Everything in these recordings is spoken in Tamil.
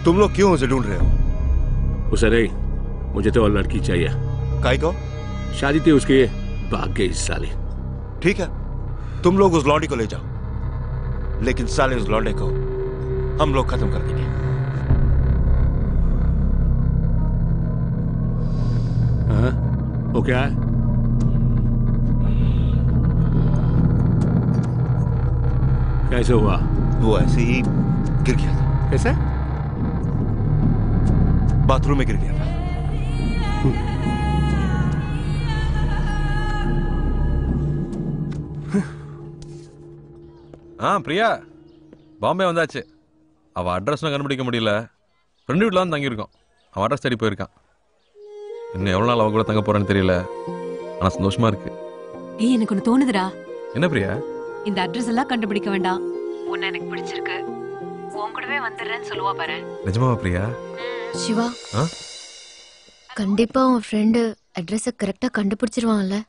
तुम लोग क्यों उसे ढूंढ रहे हो? उसे नहीं, मुझे तो और लड़की चाहिए। काई को? शादी थी उसकी, भाग गई साली। ठीक है, तुम लोग उस लौंडी को ले जाओ, लेकिन साले उस लौंडे को हम लोग खत्म कर देंगे। हाँ? वो क्या है? कैसे हुआ? वो ऐसे ही गिर गया था। कैसे? बाथरूम में गिर गया था। பிரியா, பாம்பே வந்தாச்சு. அவள் அட்ரஸ்லாம் கண்டுபிடிக்க முடியல. ஃப்ரெண்டு வீட்டில் தான் தங்கியிருக்கோம். அவன் அட்ரஸ் தேடி போயிருக்கான். இன்னும் எவ்வளோ நாள் அவ கூட தங்க போறேன்னு தெரியல. ஆனால் சந்தோஷமா இருக்கு. ஏய், எனக்கு ஒன்று தோணுதுடா. என்ன பிரியா? இந்த அட்ரஸ் எல்லாம் கண்டுபிடிக்க வேண்டாம். உன்னை எனக்கு பிடிச்சிருக்கு, உன் கூடவே வந்துடுறேன்னு சொல்லுவா பாரு. நிஜமாவா பிரியா? சிவா, கண்டிப்பா உன் ஃப்ரெண்டு அட்ரஸை கரெக்டா கண்டுபிடிச்சிருவான்ல?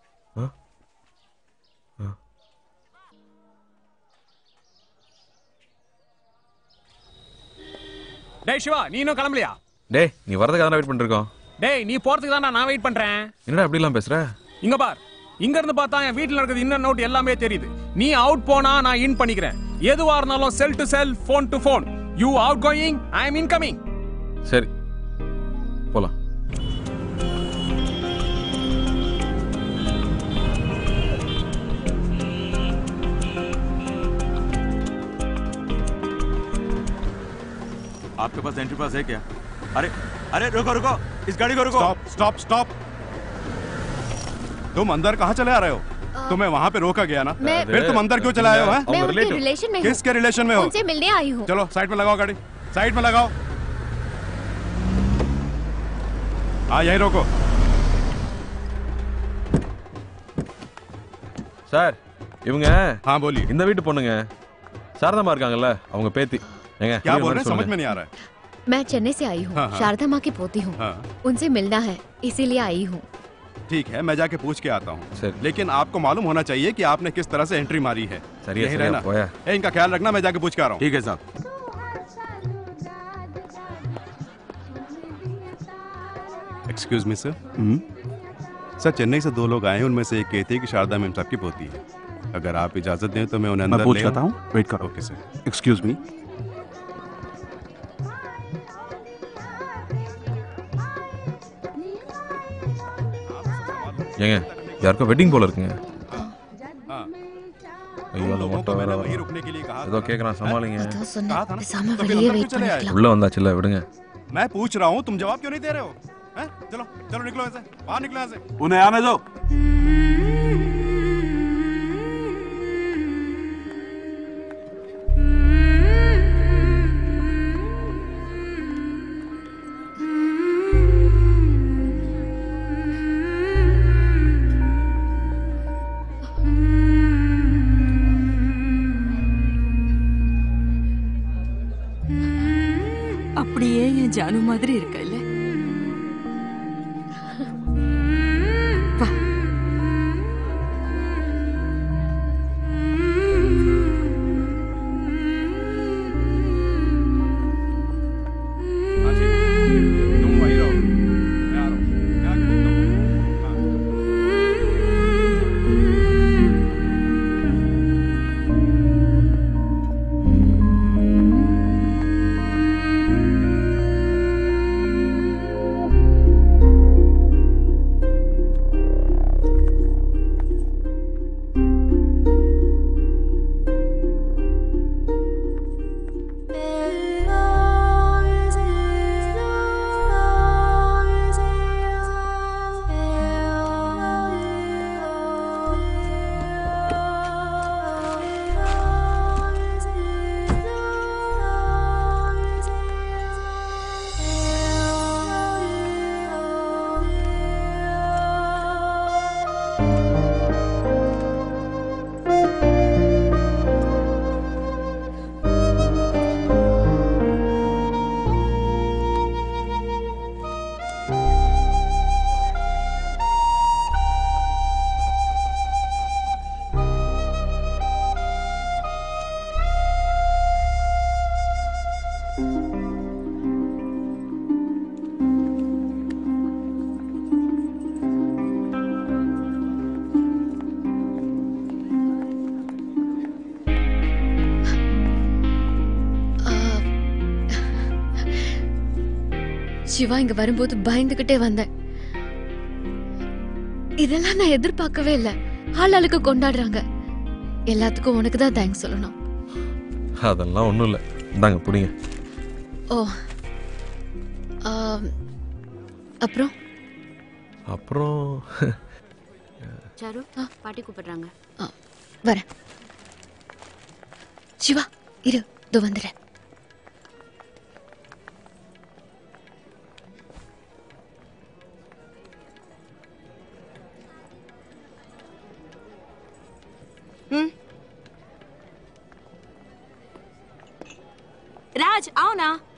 டேய் சிவா, நீ இன்னும் கிளம்பலையா? டேய், நீ வரதுக்காக தான் வெயிட் பண்ணிருக்கோம். டேய், நீ போறதுக்கு தான் நான் வெயிட் பண்றேன். என்னடா அப்படிலாம் பேசுற? இங்க பார், இங்க இருந்து பார்த்தா என் வீட்ல நடக்குது இன்னர் நோட் எல்லாமே தெரியுது. நீ அவுட் போனா நான் இன் பண்ணிக்கிறேன். எதுவா இருந்தாலும் cell to cell, phone to phone. You outgoing, I am incoming. சரி, போலாம். आपके पास एंट्री पास है क्या? अरे अरे रुको रुको, इस गाड़ी को रुको। Stop stop stop. तुम अंदर कहाँ चले आ रहे हो? तुम्हें वहाँ पे रोका गया ना? फिर तुम अंदर क्यों चले आए हो? मैं उनके रिलेशन में हूँ। किसके रिलेशन में हो? उनसे मिलने आई हूँ। चलो साइड में लगाओ गाड़ी, साइड में लगाओ। हाँ, यही रोको। சார், இவங்க हाँ बोलिए। இந்த வீட்டு பொண்ணுங்க சாரதாமா இருக்காங்கல்ல, அவங்க பேத்தி. क्या बोल रहे हैं? समझ में नहीं आ रहा है। मैं चेन्नई से आई हूँ। शारदा माँ की पोती हूँ। उनसे मिलना है, इसीलिए आई हूँ। ठीक है, मैं जाके पूछ के आता हूँ। लेकिन आपको मालूम होना चाहिए कि आपने किस तरह से एंट्री मारी है। यही रहना। इनका ख्याल रखना, मैं जाके पूछ के आ रहा हूँ। ठीक है साहब। Excuse me sir. Sir, Chennai से 2 लोग आए हैं, उनमें से एक कहती है कि शारदा मैम साहब की पोती है। अगर आप इजाजत दें तो मैं उन्हें अंदर पूछ लेता हूँ। वेट करो। Okay sir. Excuse me. ஏங்க, யாருக்கோ வெட்டிங் போல இருக்குங்க. ஐயோ, அந்த மொட்டை வேற ஏதோ கேக்குறான், சமாளிங்க. உள்ள வந்தாச்சுல, விடுங்க. मैं पूछ रहा हूँ, तुम जवाब क्यों नहीं दे रहे हो? चलो चलो, निकलो ऐसे, बाहर निकलो ऐसे। उन्हें आने दो। அப்படியே என் ஜானு மாதிரி இருக்கல்ல. சிவா இங்க வரும்போது பயந்துகிட்டே வந்தேன். இதெல்லாம் நான் எதிர்பார்க்கவே இல்ல. ஆளாளுக்கு கொண்டாடுறாங்க. எல்லாத்துக்கும் உனக்கு தான் தேங்க்ஸ் சொல்லணும். அதெல்லாம் ஒன்றும் இல்லை, இந்தாங்க பிடிங்க. ஓ அப்புறம் அப்புறம் சாரு பாட்டி கூப்பிடுறாங்க. வரேன். சிவா இரு, இதோ வந்துடுறேன். राज आओ ना.